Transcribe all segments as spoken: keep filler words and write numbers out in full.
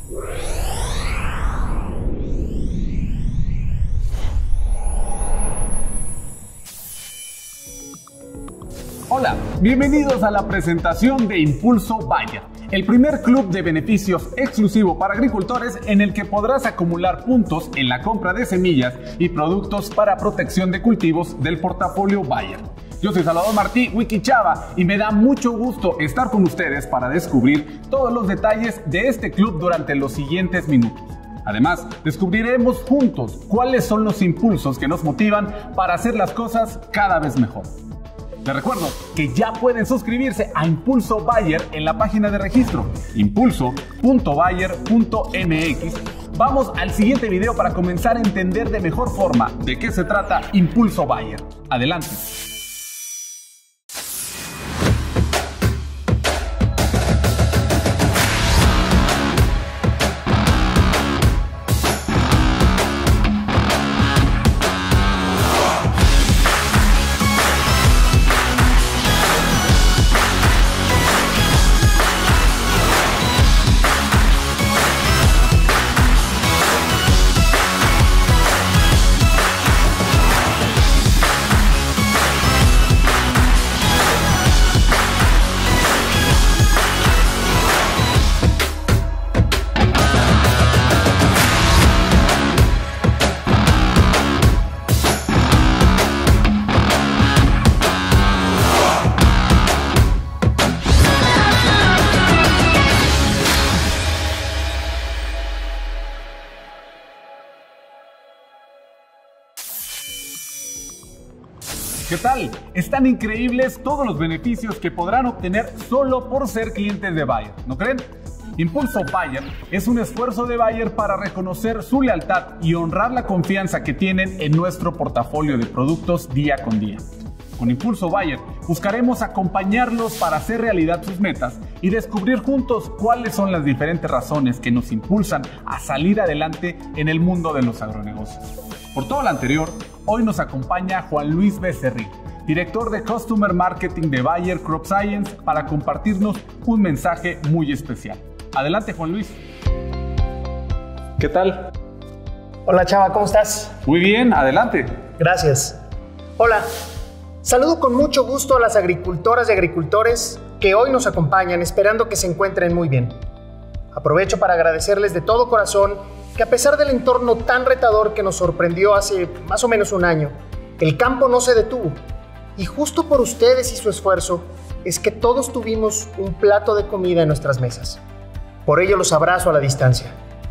Hola, bienvenidos a la presentación de Impulso Bayer, el primer club de beneficios exclusivo para agricultores en el que podrás acumular puntos en la compra de semillas y productos para protección de cultivos del portafolio Bayer. Yo soy Salvador Martí Wikichava y me da mucho gusto estar con ustedes para descubrir todos los detalles de este club durante los siguientes minutos. Además, descubriremos juntos cuáles son los impulsos que nos motivan para hacer las cosas cada vez mejor. Les recuerdo que ya pueden suscribirse a Impulso Bayer en la página de registro impulso punto bayer punto m x. Vamos al siguiente video para comenzar a entender de mejor forma de qué se trata Impulso Bayer. Adelante. ¿Qué tal? Están increíbles todos los beneficios que podrán obtener solo por ser clientes de Bayer, ¿no creen? Impulso Bayer es un esfuerzo de Bayer para reconocer su lealtad y honrar la confianza que tienen en nuestro portafolio de productos día con día. Con Impulso Bayer buscaremos acompañarlos para hacer realidad sus metas y descubrir juntos cuáles son las diferentes razones que nos impulsan a salir adelante en el mundo de los agronegocios. Por todo lo anterior, hoy nos acompaña Juan Luis Becerril, director de Customer Marketing de Bayer Crop Science, para compartirnos un mensaje muy especial. Adelante, Juan Luis. ¿Qué tal? Hola, Chava, ¿cómo estás? Muy bien, adelante. Gracias. Hola, saludo con mucho gusto a las agricultoras y agricultores que hoy nos acompañan, esperando que se encuentren muy bien. Aprovecho para agradecerles de todo corazón que a pesar del entorno tan retador que nos sorprendió hace más o menos un año, el campo no se detuvo. Y justo por ustedes y su esfuerzo es que todos tuvimos un plato de comida en nuestras mesas. Por ello los abrazo a la distancia.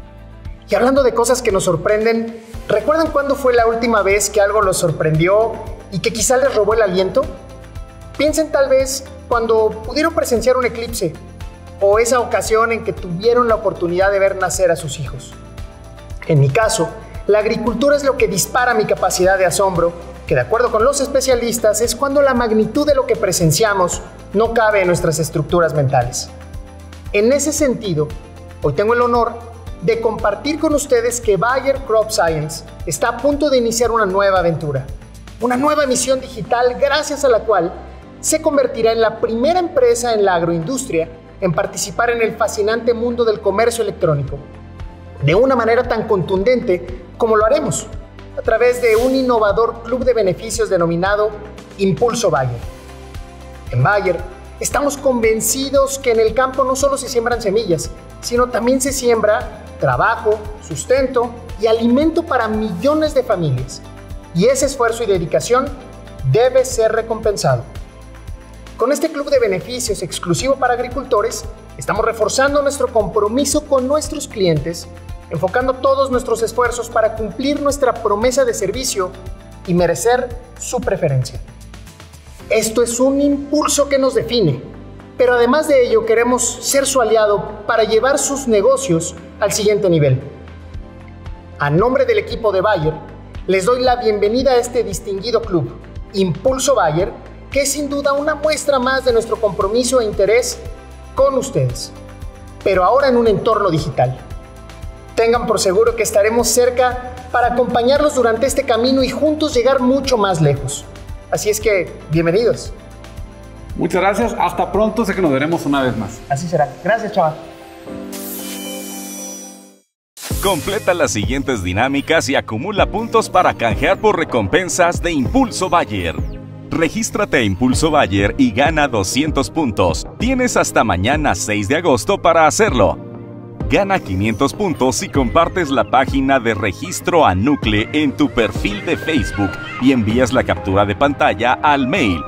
Y hablando de cosas que nos sorprenden, ¿recuerdan cuándo fue la última vez que algo los sorprendió y que quizá les robó el aliento? Piensen tal vez cuando pudieron presenciar un eclipse o esa ocasión en que tuvieron la oportunidad de ver nacer a sus hijos. En mi caso, la agricultura es lo que dispara mi capacidad de asombro, que de acuerdo con los especialistas es cuando la magnitud de lo que presenciamos no cabe en nuestras estructuras mentales. En ese sentido, hoy tengo el honor de compartir con ustedes que Bayer Crop Science está a punto de iniciar una nueva aventura, una nueva misión digital gracias a la cual se convertirá en la primera empresa en la agroindustria en participar en el fascinante mundo del comercio electrónico, de una manera tan contundente como lo haremos, a través de un innovador club de beneficios denominado Impulso Bayer. En Bayer estamos convencidos que en el campo no solo se siembran semillas, sino también se siembra trabajo, sustento y alimento para millones de familias. Y ese esfuerzo y dedicación debe ser recompensado. Con este club de beneficios exclusivo para agricultores, estamos reforzando nuestro compromiso con nuestros clientes, enfocando todos nuestros esfuerzos para cumplir nuestra promesa de servicio y merecer su preferencia. Esto es un impulso que nos define, pero además de ello queremos ser su aliado para llevar sus negocios al siguiente nivel. A nombre del equipo de Bayer, les doy la bienvenida a este distinguido club, Impulso Bayer, que es sin duda una muestra más de nuestro compromiso e interés con ustedes, pero ahora en un entorno digital. Tengan por seguro que estaremos cerca para acompañarlos durante este camino y juntos llegar mucho más lejos. Así es que, bienvenidos. Muchas gracias, hasta pronto, sé que nos veremos una vez más. Así será. Gracias, chaval. Completa las siguientes dinámicas y acumula puntos para canjear por recompensas de Impulso Bayer. Regístrate a Impulso Bayer y gana doscientos puntos. Tienes hasta mañana seis de agosto para hacerlo. Gana quinientos puntos si compartes la página de registro a Nucle en tu perfil de Facebook y envías la captura de pantalla al mail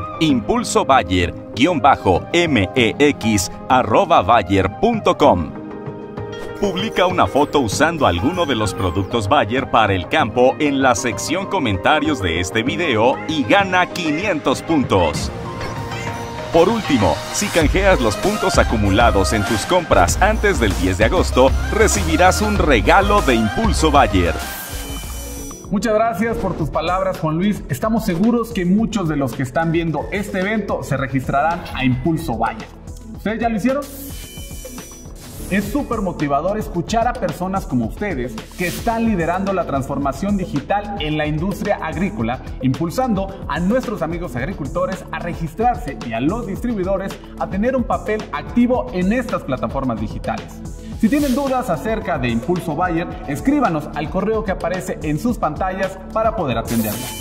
impulsobayer-mex arroba bayer punto com. Publica una foto usando alguno de los productos Bayer para el campo en la sección comentarios de este video y gana quinientos puntos. Por último, si canjeas los puntos acumulados en tus compras antes del diez de agosto, recibirás un regalo de Impulso Bayer. Muchas gracias por tus palabras, Juan Luis. Estamos seguros que muchos de los que están viendo este evento se registrarán a Impulso Bayer. ¿Ustedes ya lo hicieron? Es súper motivador escuchar a personas como ustedes que están liderando la transformación digital en la industria agrícola, impulsando a nuestros amigos agricultores a registrarse y a los distribuidores a tener un papel activo en estas plataformas digitales. Si tienen dudas acerca de Impulso Bayer, escríbanos al correo que aparece en sus pantallas para poder atenderlas.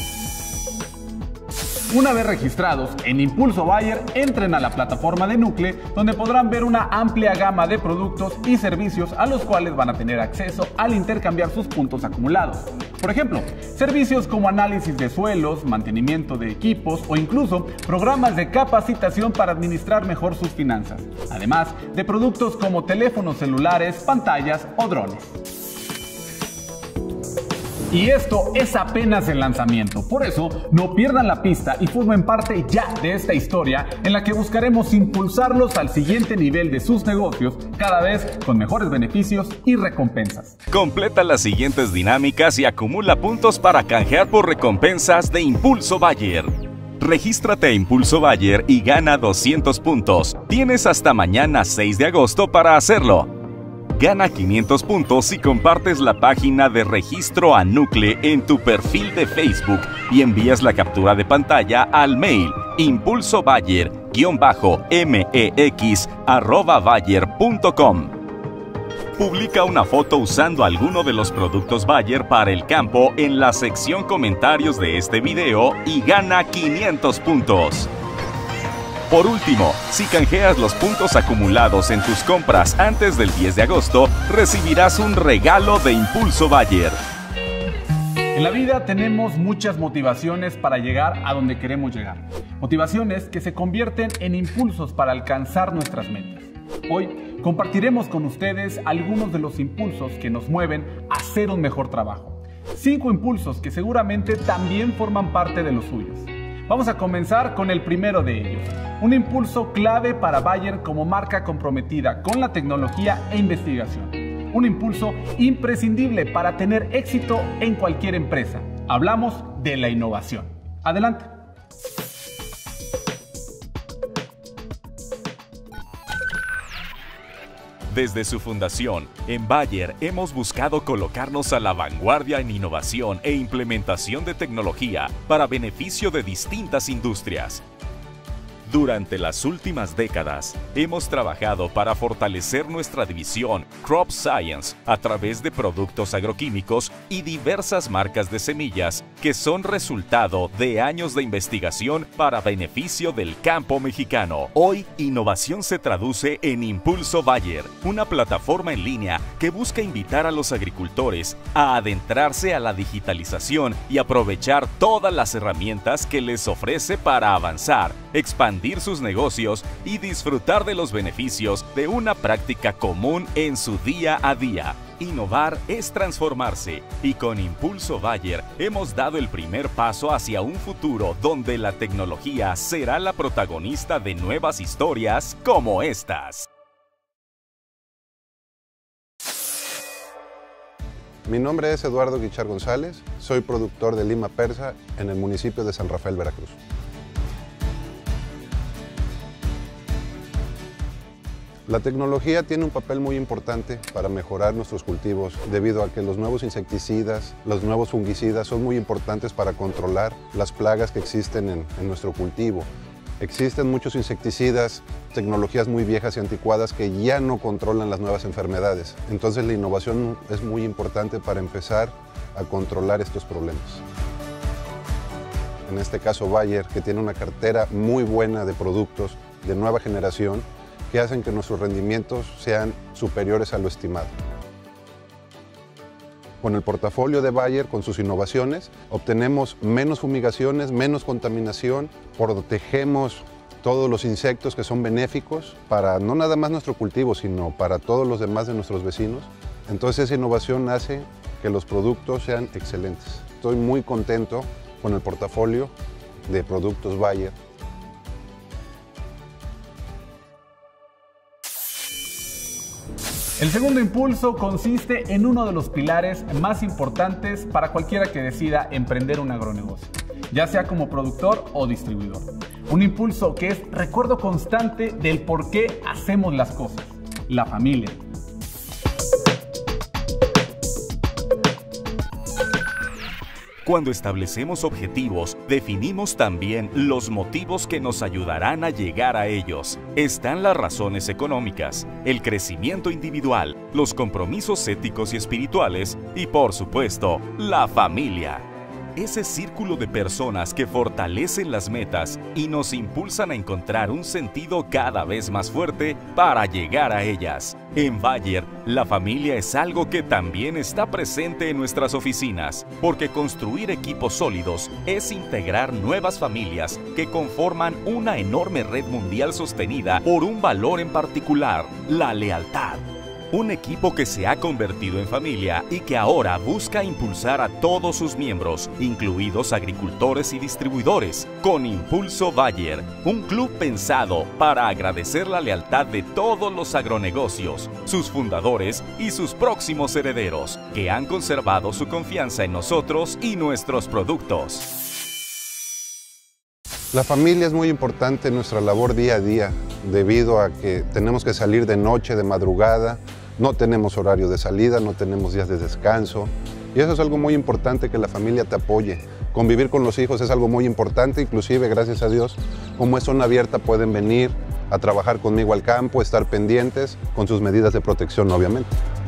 Una vez registrados en Impulso Bayer, entren a la plataforma de Nucle, donde podrán ver una amplia gama de productos y servicios a los cuales van a tener acceso al intercambiar sus puntos acumulados. Por ejemplo, servicios como análisis de suelos, mantenimiento de equipos o incluso programas de capacitación para administrar mejor sus finanzas, además de productos como teléfonos celulares, pantallas o drones. Y esto es apenas el lanzamiento, por eso no pierdan la pista y formen parte ya de esta historia en la que buscaremos impulsarlos al siguiente nivel de sus negocios, cada vez con mejores beneficios y recompensas. Completa las siguientes dinámicas y acumula puntos para canjear por recompensas de Impulso Bayer. Regístrate a Impulso Bayer y gana doscientos puntos. Tienes hasta mañana seis de agosto para hacerlo. Gana quinientos puntos si compartes la página de registro a Nucle en tu perfil de Facebook y envías la captura de pantalla al mail impulsobayer-mex arroba bayer punto com. Publica una foto usando alguno de los productos Bayer para el campo en la sección comentarios de este video y gana quinientos puntos. Por último, si canjeas los puntos acumulados en tus compras antes del diez de agosto, recibirás un regalo de Impulso Bayer. En la vida tenemos muchas motivaciones para llegar a donde queremos llegar. Motivaciones que se convierten en impulsos para alcanzar nuestras metas. Hoy compartiremos con ustedes algunos de los impulsos que nos mueven a hacer un mejor trabajo. Cinco impulsos que seguramente también forman parte de los suyos. Vamos a comenzar con el primero de ellos. Un impulso clave para Bayer como marca comprometida con la tecnología e investigación. Un impulso imprescindible para tener éxito en cualquier empresa. Hablamos de la innovación. Adelante. Desde su fundación, en Bayer hemos buscado colocarnos a la vanguardia en innovación e implementación de tecnología para beneficio de distintas industrias. Durante las últimas décadas, hemos trabajado para fortalecer nuestra división Crop Science a través de productos agroquímicos y diversas marcas de semillas que son resultado de años de investigación para beneficio del campo mexicano. Hoy, innovación se traduce en Impulso Bayer, una plataforma en línea que busca invitar a los agricultores a adentrarse a la digitalización y aprovechar todas las herramientas que les ofrece para avanzar, expandir sus negocios y disfrutar de los beneficios de una práctica común en su día a día. Innovar es transformarse y con Impulso Bayer hemos dado el primer paso hacia un futuro donde la tecnología será la protagonista de nuevas historias como estas. Mi nombre es Eduardo Guichar González, soy productor de lima persa en el municipio de San Rafael, Veracruz. La tecnología tiene un papel muy importante para mejorar nuestros cultivos debido a que los nuevos insecticidas, los nuevos fungicidas son muy importantes para controlar las plagas que existen en, en nuestro cultivo. Existen muchos insecticidas, tecnologías muy viejas y anticuadas que ya no controlan las nuevas enfermedades. Entonces la innovación es muy importante para empezar a controlar estos problemas. En este caso Bayer, que tiene una cartera muy buena de productos de nueva generación que hacen que nuestros rendimientos sean superiores a lo estimado. Con el portafolio de Bayer, con sus innovaciones, obtenemos menos fumigaciones, menos contaminación, protegemos todos los insectos que son benéficos para no nada más nuestro cultivo, sino para todos los demás de nuestros vecinos. Entonces esa innovación hace que los productos sean excelentes. Estoy muy contento con el portafolio de productos Bayer. El segundo impulso consiste en uno de los pilares más importantes para cualquiera que decida emprender un agronegocio, ya sea como productor o distribuidor. Un impulso que es recuerdo constante del por qué hacemos las cosas: la familia. Cuando establecemos objetivos, definimos también los motivos que nos ayudarán a llegar a ellos. Están las razones económicas, el crecimiento individual, los compromisos éticos y espirituales y, por supuesto, la familia. Ese círculo de personas que fortalecen las metas y nos impulsan a encontrar un sentido cada vez más fuerte para llegar a ellas. En Bayer, la familia es algo que también está presente en nuestras oficinas, porque construir equipos sólidos es integrar nuevas familias que conforman una enorme red mundial sostenida por un valor en particular: la lealtad. Un equipo que se ha convertido en familia y que ahora busca impulsar a todos sus miembros, incluidos agricultores y distribuidores, con Impulso Bayer, un club pensado para agradecer la lealtad de todos los agronegocios, sus fundadores y sus próximos herederos, que han conservado su confianza en nosotros y nuestros productos. La familia es muy importante en nuestra labor día a día, debido a que tenemos que salir de noche, de madrugada. No tenemos horario de salida, no tenemos días de descanso, y eso es algo muy importante, que la familia te apoye. Convivir con los hijos es algo muy importante, inclusive, gracias a Dios, como es zona abierta, pueden venir a trabajar conmigo al campo, estar pendientes, con sus medidas de protección, obviamente.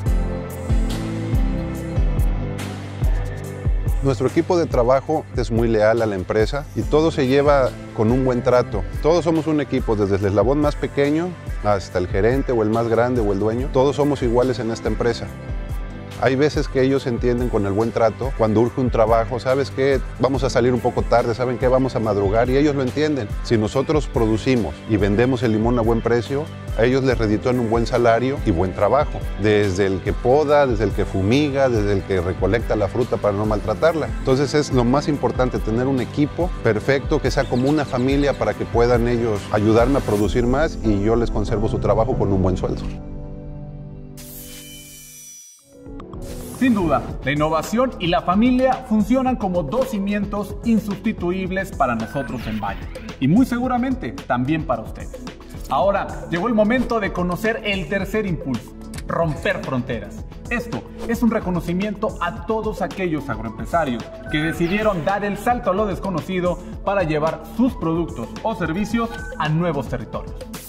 Nuestro equipo de trabajo es muy leal a la empresa y todo se lleva con un buen trato. Todos somos un equipo, desde el eslabón más pequeño hasta el gerente o el más grande o el dueño. Todos somos iguales en esta empresa. Hay veces que ellos entienden con el buen trato, cuando urge un trabajo, ¿sabes qué? Vamos a salir un poco tarde, ¿saben qué? Vamos a madrugar, y ellos lo entienden. Si nosotros producimos y vendemos el limón a buen precio, a ellos les reditúan un buen salario y buen trabajo. Desde el que poda, desde el que fumiga, desde el que recolecta la fruta para no maltratarla. Entonces es lo más importante, tener un equipo perfecto, que sea como una familia, para que puedan ellos ayudarme a producir más y yo les conservo su trabajo con un buen sueldo. Sin duda, la innovación y la familia funcionan como dos cimientos insustituibles para nosotros en Bayer, y muy seguramente también para ustedes. Ahora llegó el momento de conocer el tercer impulso: romper fronteras. Esto es un reconocimiento a todos aquellos agroempresarios que decidieron dar el salto a lo desconocido para llevar sus productos o servicios a nuevos territorios.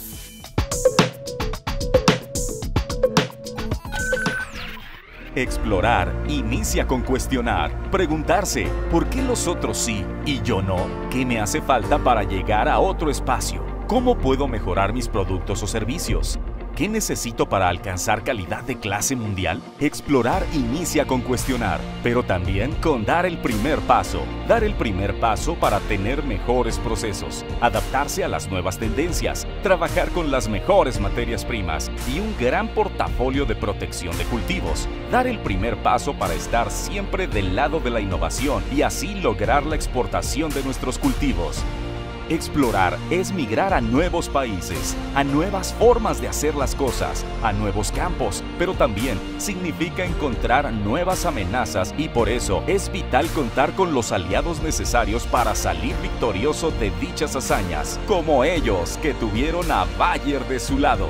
Explorar inicia con cuestionar, preguntarse ¿por qué los otros sí y yo no? ¿Qué me hace falta para llegar a otro espacio? ¿Cómo puedo mejorar mis productos o servicios? ¿Qué necesito para alcanzar calidad de clase mundial? Explorar inicia con cuestionar, pero también con dar el primer paso. Dar el primer paso para tener mejores procesos, adaptarse a las nuevas tendencias, trabajar con las mejores materias primas y un gran portafolio de protección de cultivos. Dar el primer paso para estar siempre del lado de la innovación y así lograr la exportación de nuestros cultivos. Explorar es migrar a nuevos países, a nuevas formas de hacer las cosas, a nuevos campos, pero también significa encontrar nuevas amenazas, y por eso es vital contar con los aliados necesarios para salir victorioso de dichas hazañas, como ellos que tuvieron a Bayer de su lado.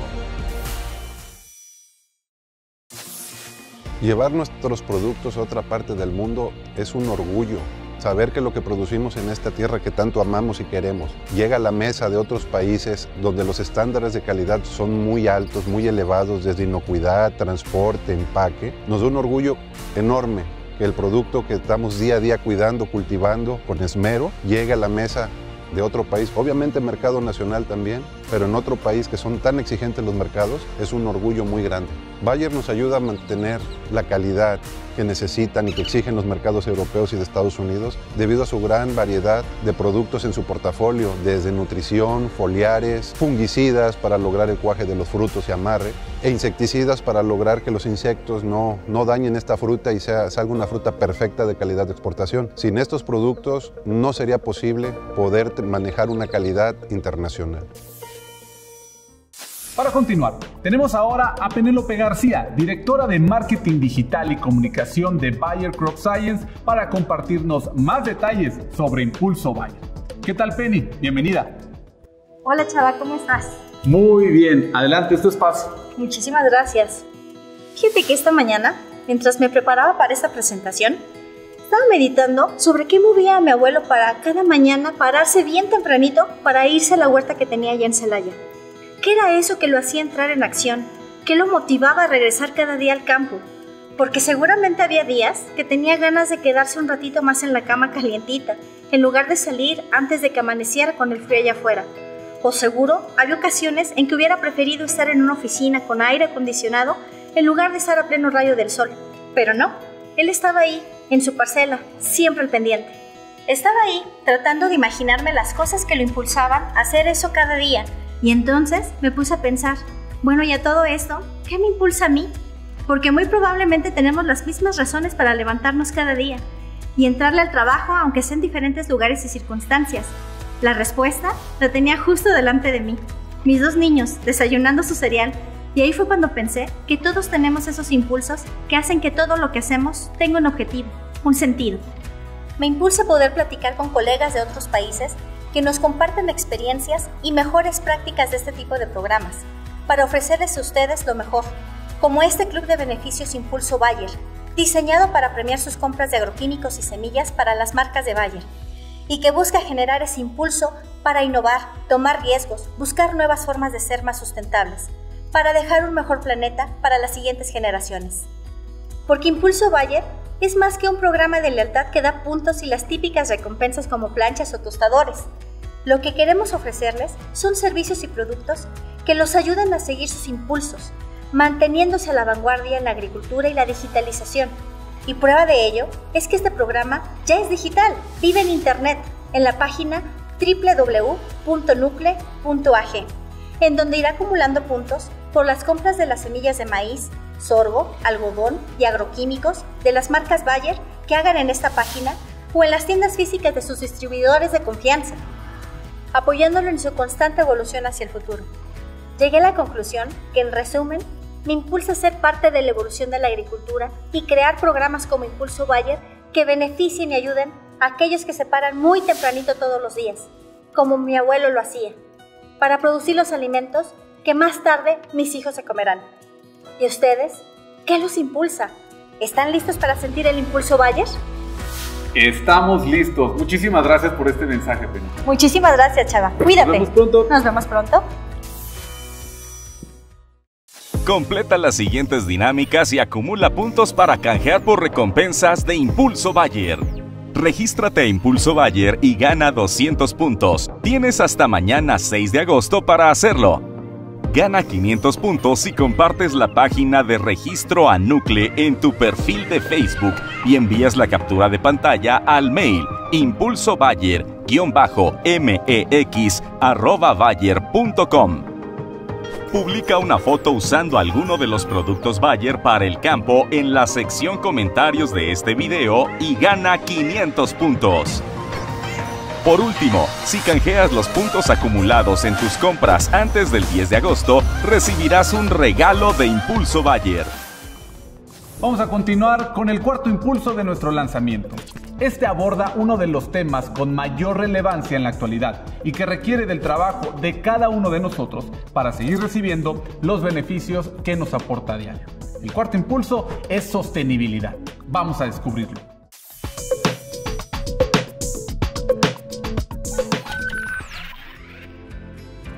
Llevar nuestros productos a otra parte del mundo es un orgullo. saber que lo que producimos en esta tierra que tanto amamos y queremos llega a la mesa de otros países donde los estándares de calidad son muy altos, muy elevados, desde inocuidad, transporte, empaque, nos da un orgullo enorme que el producto que estamos día a día cuidando, cultivando con esmero, llegue a la mesa de otro país, obviamente mercado nacional también, pero en otro país que son tan exigentes los mercados, es un orgullo muy grande. Bayer nos ayuda a mantener la calidad que necesitan y que exigen los mercados europeos y de Estados Unidos debido a su gran variedad de productos en su portafolio, desde nutrición, foliares, fungicidas para lograr el cuaje de los frutos y amarre, e insecticidas para lograr que los insectos no, no dañen esta fruta y sea, salga una fruta perfecta de calidad de exportación. Sin estos productos no sería posible poder manejar una calidad internacional. Para continuar, tenemos ahora a Penélope García, directora de Marketing Digital y Comunicación de Bayer Crop Science, para compartirnos más detalles sobre Impulso Bayer. ¿Qué tal, Penny? Bienvenida. Hola, Chava, ¿cómo estás? Muy bien, adelante, es tu espacio. Muchísimas gracias. Fíjate que esta mañana, mientras me preparaba para esta presentación, estaba meditando sobre qué movía a mi abuelo para cada mañana pararse bien tempranito para irse a la huerta que tenía allá en Celaya. ¿Qué era eso que lo hacía entrar en acción? ¿Qué lo motivaba a regresar cada día al campo? Porque seguramente había días que tenía ganas de quedarse un ratito más en la cama calientita, en lugar de salir antes de que amaneciera con el frío allá afuera. O seguro había ocasiones en que hubiera preferido estar en una oficina con aire acondicionado en lugar de estar a pleno rayo del sol. Pero no, él estaba ahí, en su parcela, siempre al pendiente. Estaba ahí tratando de imaginarme las cosas que lo impulsaban a hacer eso cada día. Y entonces me puse a pensar, bueno, y a todo esto, ¿qué me impulsa a mí? Porque muy probablemente tenemos las mismas razones para levantarnos cada día y entrarle al trabajo aunque sea en diferentes lugares y circunstancias. La respuesta la tenía justo delante de mí, mis dos niños desayunando su cereal, y ahí fue cuando pensé que todos tenemos esos impulsos que hacen que todo lo que hacemos tenga un objetivo, un sentido. Me impulsa poder platicar con colegas de otros países que nos comparten experiencias y mejores prácticas de este tipo de programas, para ofrecerles a ustedes lo mejor, como este Club de Beneficios Impulso Bayer, diseñado para premiar sus compras de agroquímicos y semillas para las marcas de Bayer, y que busca generar ese impulso para innovar, tomar riesgos, buscar nuevas formas de ser más sustentables, para dejar un mejor planeta para las siguientes generaciones. Porque Impulso Bayer es más que un programa de lealtad que da puntos y las típicas recompensas como planchas o tostadores. Lo que queremos ofrecerles son servicios y productos que los ayuden a seguir sus impulsos, manteniéndose a la vanguardia en la agricultura y la digitalización. Y prueba de ello es que este programa ya es digital, vive en internet, en la página doble u doble u doble u punto nucle punto a ge, en donde irá acumulando puntos por las compras de las semillas de maíz, sorgo, algodón y agroquímicos de las marcas Bayer que hagan en esta página o en las tiendas físicas de sus distribuidores de confianza, apoyándolo en su constante evolución hacia el futuro. Llegué a la conclusión que, en resumen, me impulsa a ser parte de la evolución de la agricultura y crear programas como Impulso Bayer que beneficien y ayuden a aquellos que se paran muy tempranito todos los días, como mi abuelo lo hacía, para producir los alimentos que más tarde mis hijos se comerán. ¿Y ustedes? ¿Qué los impulsa? ¿Están listos para sentir el Impulso Bayer? Estamos listos. Muchísimas gracias por este mensaje, Penny. Muchísimas gracias, Chava. Cuídate. Nos vemos pronto. Nos vemos pronto. Completa las siguientes dinámicas y acumula puntos para canjear por recompensas de Impulso Bayer. Regístrate a Impulso Bayer y gana doscientos puntos. Tienes hasta mañana seis de agosto para hacerlo. Gana quinientos puntos si compartes la página de registro a Nucle en tu perfil de Facebook y envías la captura de pantalla al mail impulsobayer guión bajo mex arroba bayer punto com. Publica una foto usando alguno de los productos Bayer para el campo en la sección comentarios de este video y gana quinientos puntos. Por último, si canjeas los puntos acumulados en tus compras antes del diez de agosto, recibirás un regalo de Impulso Bayer. Vamos a continuar con el cuarto impulso de nuestro lanzamiento. Este aborda uno de los temas con mayor relevancia en la actualidad y que requiere del trabajo de cada uno de nosotros para seguir recibiendo los beneficios que nos aporta a diario. El cuarto impulso es sostenibilidad. Vamos a descubrirlo.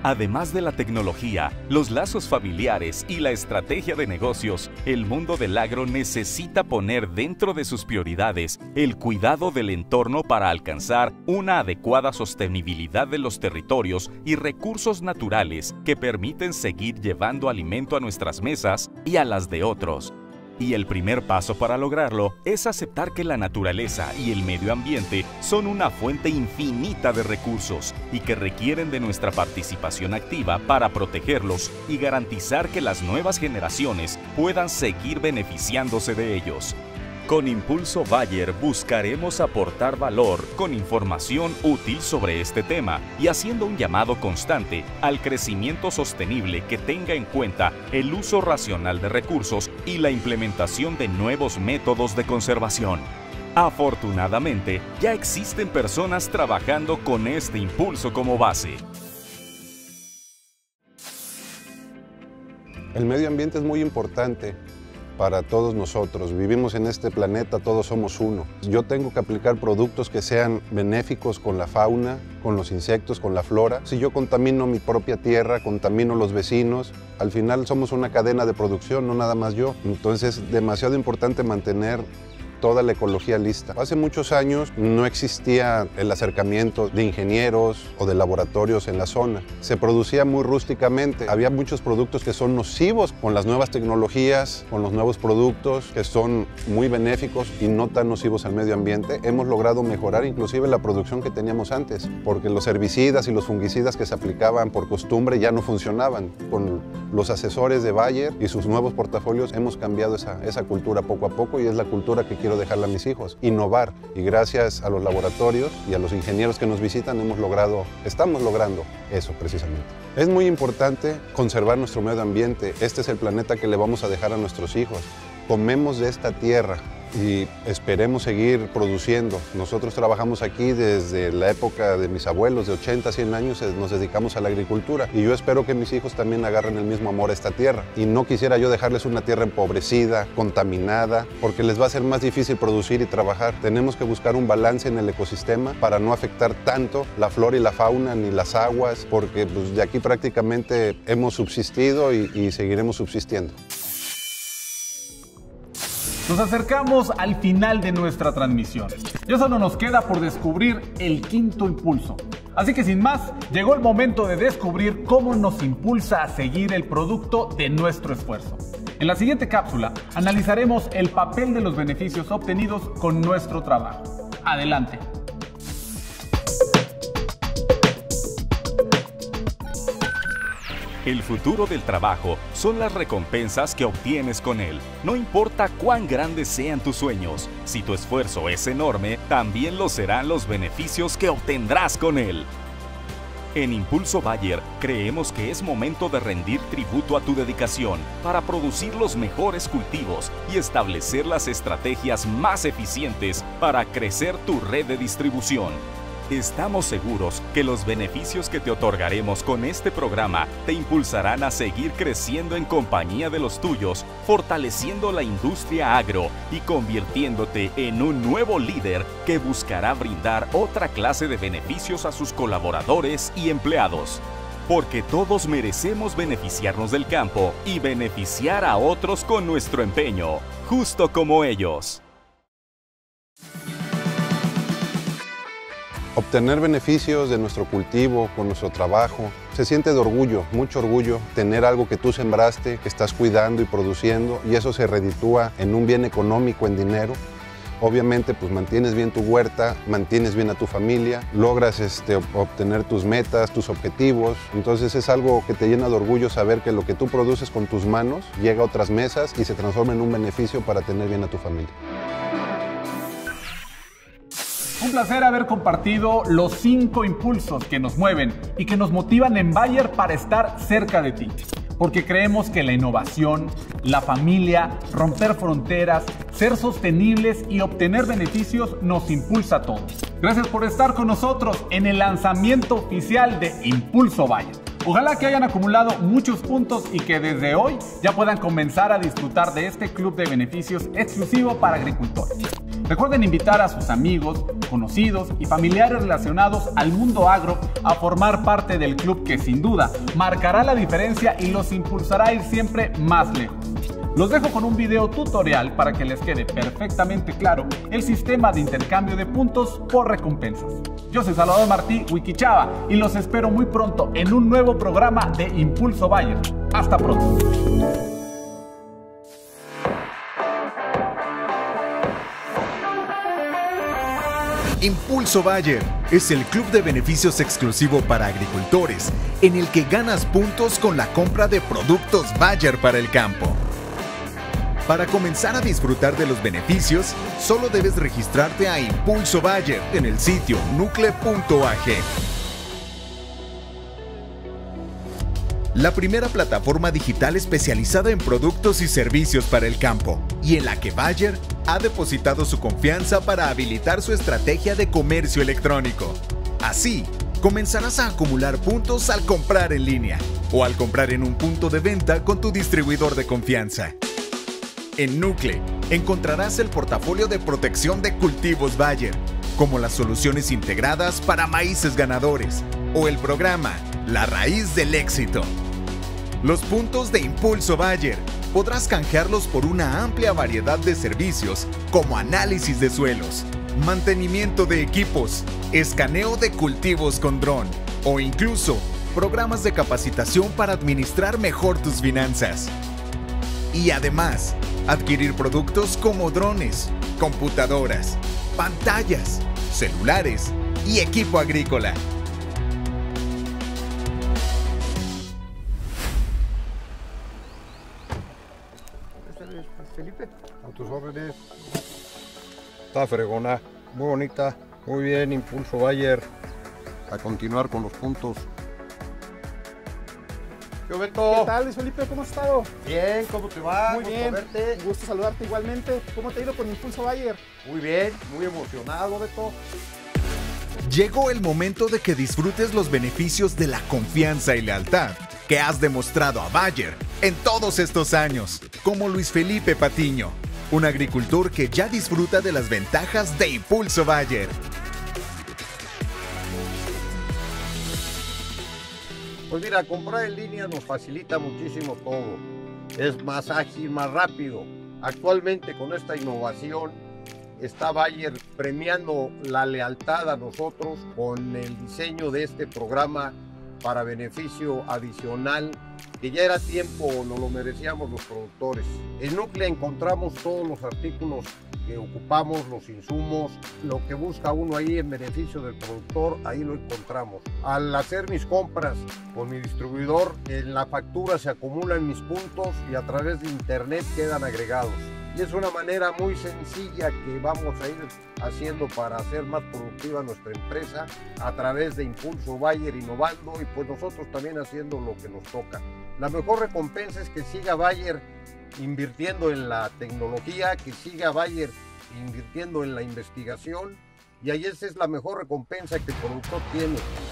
Además de la tecnología, los lazos familiares y la estrategia de negocios, el mundo del agro necesita poner dentro de sus prioridades el cuidado del entorno para alcanzar una adecuada sostenibilidad de los territorios y recursos naturales que permiten seguir llevando alimento a nuestras mesas y a las de otros. Y el primer paso para lograrlo es aceptar que la naturaleza y el medio ambiente son una fuente infinita de recursos y que requieren de nuestra participación activa para protegerlos y garantizar que las nuevas generaciones puedan seguir beneficiándose de ellos. Con Impulso Bayer buscaremos aportar valor con información útil sobre este tema y haciendo un llamado constante al crecimiento sostenible que tenga en cuenta el uso racional de recursos y la implementación de nuevos métodos de conservación. Afortunadamente, ya existen personas trabajando con este impulso como base. El medio ambiente es muy importante para todos nosotros. Vivimos en este planeta, todos somos uno. Yo tengo que aplicar productos que sean benéficos con la fauna, con los insectos, con la flora. Si yo contamino mi propia tierra, contamino los vecinos, al final somos una cadena de producción, no nada más yo. Entonces es demasiado importante mantener toda la ecología lista. Hace muchos años no existía el acercamiento de ingenieros o de laboratorios en la zona. Se producía muy rústicamente. Había muchos productos que son nocivos con las nuevas tecnologías, con los nuevos productos que son muy benéficos y no tan nocivos al medio ambiente. Hemos logrado mejorar inclusive la producción que teníamos antes, porque los herbicidas y los fungicidas que se aplicaban por costumbre ya no funcionaban. Con los asesores de Bayer y sus nuevos portafolios hemos cambiado esa, esa cultura poco a poco y es la cultura que quiero dejarle a mis hijos, innovar, y gracias a los laboratorios y a los ingenieros que nos visitan hemos logrado, estamos logrando eso precisamente. Es muy importante conservar nuestro medio ambiente. Este es el planeta que le vamos a dejar a nuestros hijos. Comemos de esta tierra y esperemos seguir produciendo. Nosotros trabajamos aquí desde la época de mis abuelos, de ochenta, cien años, nos dedicamos a la agricultura y yo espero que mis hijos también agarren el mismo amor a esta tierra. Y no quisiera yo dejarles una tierra empobrecida, contaminada, porque les va a ser más difícil producir y trabajar. Tenemos que buscar un balance en el ecosistema para no afectar tanto la flora y la fauna ni las aguas, porque pues, de aquí prácticamente hemos subsistido y, y seguiremos subsistiendo. Nos acercamos al final de nuestra transmisión. Ya solo nos queda por descubrir el quinto impulso. Así que sin más, llegó el momento de descubrir cómo nos impulsa a seguir el producto de nuestro esfuerzo. En la siguiente cápsula analizaremos el papel de los beneficios obtenidos con nuestro trabajo. Adelante. El futuro del trabajo son las recompensas que obtienes con él. No importa cuán grandes sean tus sueños, si tu esfuerzo es enorme, también lo serán los beneficios que obtendrás con él. En Impulso Bayer creemos que es momento de rendir tributo a tu dedicación para producir los mejores cultivos y establecer las estrategias más eficientes para crecer tu red de distribución. Estamos seguros que los beneficios que te otorgaremos con este programa te impulsarán a seguir creciendo en compañía de los tuyos, fortaleciendo la industria agro y convirtiéndote en un nuevo líder que buscará brindar otra clase de beneficios a sus colaboradores y empleados. Porque todos merecemos beneficiarnos del campo y beneficiar a otros con nuestro empeño, justo como ellos. Obtener beneficios de nuestro cultivo, con nuestro trabajo, se siente de orgullo, mucho orgullo, tener algo que tú sembraste, que estás cuidando y produciendo, y eso se reditúa en un bien económico, en dinero. Obviamente, pues mantienes bien tu huerta, mantienes bien a tu familia, logras este, obtener tus metas, tus objetivos. Entonces es algo que te llena de orgullo saber que lo que tú produces con tus manos llega a otras mesas y se transforma en un beneficio para tener bien a tu familia. Un placer haber compartido los cinco impulsos que nos mueven y que nos motivan en Bayer para estar cerca de ti. Porque creemos que la innovación, la familia, romper fronteras, ser sostenibles y obtener beneficios nos impulsa a todos. Gracias por estar con nosotros en el lanzamiento oficial de Impulso Bayer. Ojalá que hayan acumulado muchos puntos y que desde hoy ya puedan comenzar a disfrutar de este club de beneficios exclusivo para agricultores. Recuerden invitar a sus amigos, conocidos y familiares relacionados al mundo agro a formar parte del club que sin duda marcará la diferencia y los impulsará a ir siempre más lejos. Los dejo con un video tutorial para que les quede perfectamente claro el sistema de intercambio de puntos por recompensas. Yo soy Salvador Martí Wikichava y los espero muy pronto en un nuevo programa de Impulso Bayer. Hasta pronto. Impulso Bayer es el club de beneficios exclusivo para agricultores en el que ganas puntos con la compra de productos Bayer para el campo. Para comenzar a disfrutar de los beneficios, solo debes registrarte a Impulso Bayer en el sitio nucle punto a g. La primera plataforma digital especializada en productos y servicios para el campo, y en la que Bayer ha depositado su confianza para habilitar su estrategia de comercio electrónico. Así, comenzarás a acumular puntos al comprar en línea o al comprar en un punto de venta con tu distribuidor de confianza. En Nucle encontrarás el portafolio de protección de cultivos Bayer, como las soluciones integradas para maíces ganadores o el programa La Raíz del Éxito. Los puntos de Impulso Bayer podrás canjearlos por una amplia variedad de servicios como análisis de suelos, mantenimiento de equipos, escaneo de cultivos con dron o incluso programas de capacitación para administrar mejor tus finanzas. Y además, adquirir productos como drones, computadoras, pantallas, celulares y equipo agrícola. Felipe, a tus órdenes. Está fregona, muy bonita, muy bien, Impulso Bayer. A continuar con los puntos. Yo, Beto. ¿Qué tal, Luis Felipe? ¿Cómo has estado? Bien, ¿cómo te va? Muy Gusto bien, verte. gusto saludarte igualmente. ¿Cómo te ha ido con Impulso Bayer? Muy bien, muy emocionado, Beto. Llegó el momento de que disfrutes los beneficios de la confianza y lealtad que has demostrado a Bayer en todos estos años, como Luis Felipe Patiño, un agricultor que ya disfruta de las ventajas de Impulso Bayer. Pues mira, comprar en línea nos facilita muchísimo todo. Es más ágil, más rápido. Actualmente con esta innovación está Bayer premiando la lealtad a nosotros con el diseño de este programa para beneficio adicional que ya era tiempo, nos lo merecíamos los productores. En Nucle encontramos todos los artículos que ocupamos, los insumos, lo que busca uno ahí en beneficio del productor, ahí lo encontramos. Al hacer mis compras con mi distribuidor, en la factura se acumulan mis puntos y a través de internet quedan agregados. Y es una manera muy sencilla que vamos a ir haciendo para hacer más productiva nuestra empresa a través de Impulso Bayer innovando y pues nosotros también haciendo lo que nos toca. La mejor recompensa es que siga Bayer invirtiendo en la tecnología, que siga Bayer invirtiendo en la investigación y ahí esa es la mejor recompensa que el productor tiene.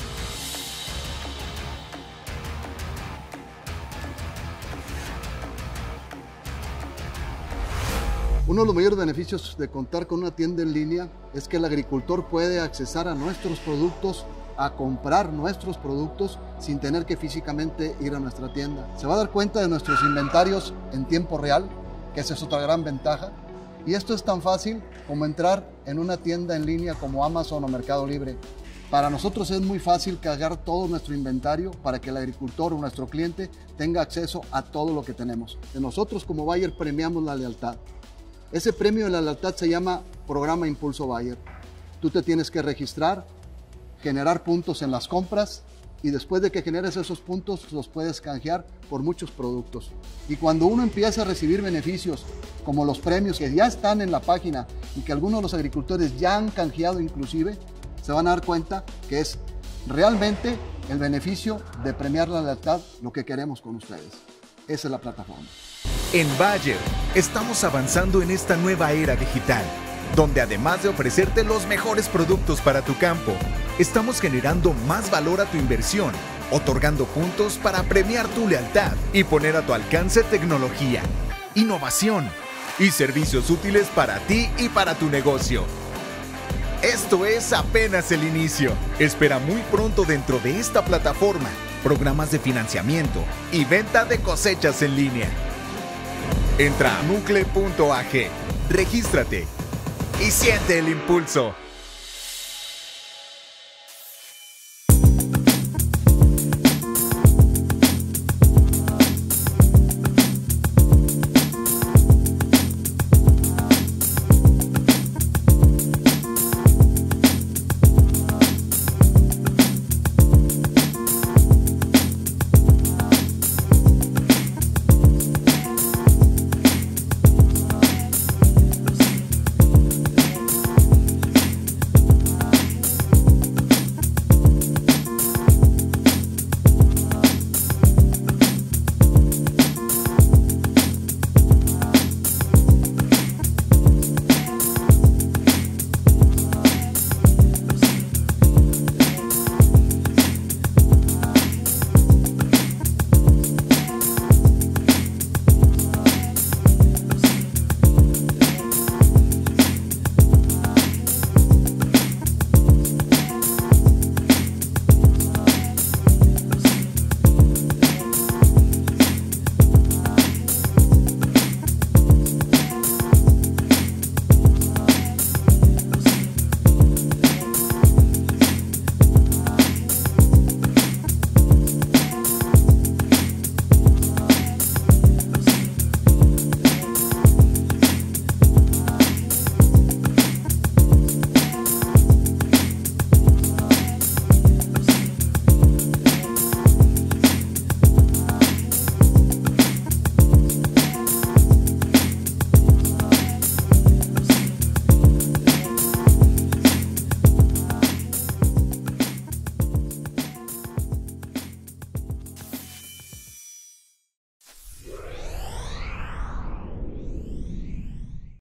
Uno de los mayores beneficios de contar con una tienda en línea es que el agricultor puede accesar a nuestros productos, a comprar nuestros productos sin tener que físicamente ir a nuestra tienda. Se va a dar cuenta de nuestros inventarios en tiempo real, que esa es otra gran ventaja. Y esto es tan fácil como entrar en una tienda en línea como Amazon o Mercado Libre. Para nosotros es muy fácil cargar todo nuestro inventario para que el agricultor o nuestro cliente tenga acceso a todo lo que tenemos. De nosotros como Bayer premiamos la lealtad. Ese premio de la lealtad se llama Programa Impulso Bayer. Tú te tienes que registrar, generar puntos en las compras y después de que generes esos puntos los puedes canjear por muchos productos. Y cuando uno empieza a recibir beneficios como los premios que ya están en la página y que algunos de los agricultores ya han canjeado inclusive, se van a dar cuenta que es realmente el beneficio de premiar la lealtad lo que queremos con ustedes. Esa es la plataforma. En Bayer estamos avanzando en esta nueva era digital, donde además de ofrecerte los mejores productos para tu campo, estamos generando más valor a tu inversión otorgando puntos para premiar tu lealtad y poner a tu alcance tecnología, innovación y servicios útiles para ti y para tu negocio. Esto es apenas el inicio. Espera muy pronto dentro de esta plataforma programas de financiamiento y venta de cosechas en línea. Entra a nucle punto a g, regístrate y siente el impulso.